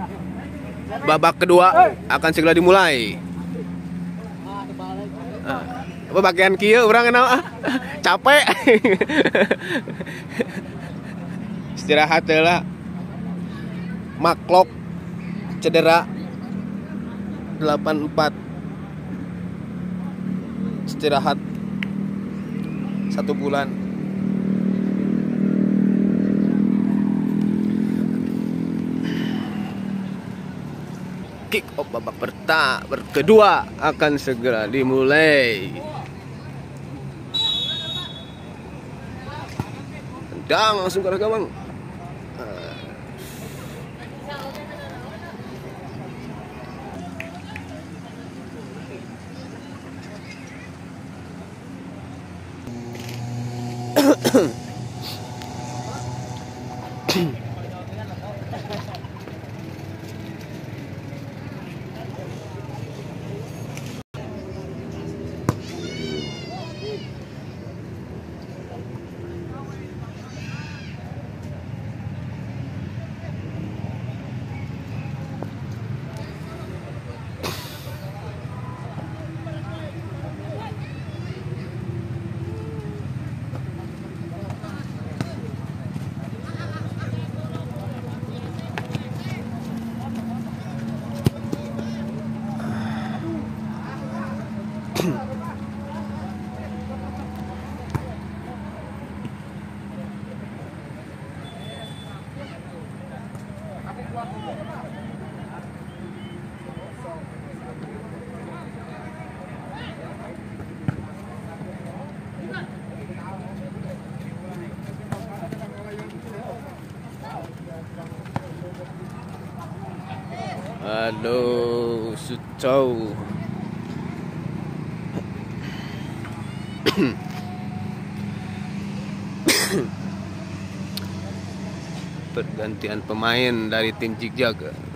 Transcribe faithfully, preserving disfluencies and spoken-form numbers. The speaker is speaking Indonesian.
Babak kedua akan segera dimulai. Apa bagian kieu urang kenal capek. Istirahat heula. Maklok cedera delapan empat. Istirahat satu bulan. Kick off babak pertama kedua akan segera dimulai. Tendang langsung ke arah gawang. Aduh, sucau. Pergantian pemain dari tim Jigjag.